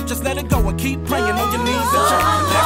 just let it go and keep praying on your knees and church.